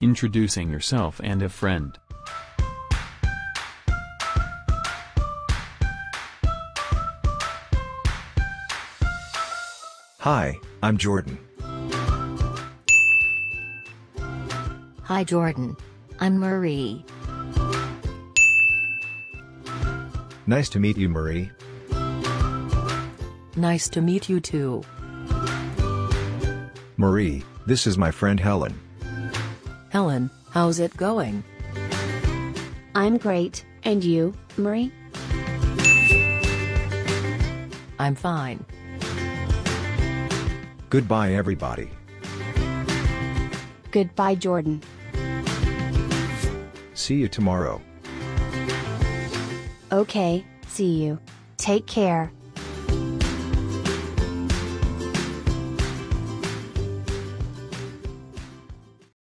introducing yourself and a friend. Hi, I'm Jordan. Hi Jordan. I'm Marie. Nice to meet you, Marie. Nice to meet you too. Marie, this is my friend Helen. Helen, how's it going? I'm great, and you, Marie? I'm fine. Goodbye, everybody. Goodbye, Jordan. See you tomorrow. Okay, see you. Take care.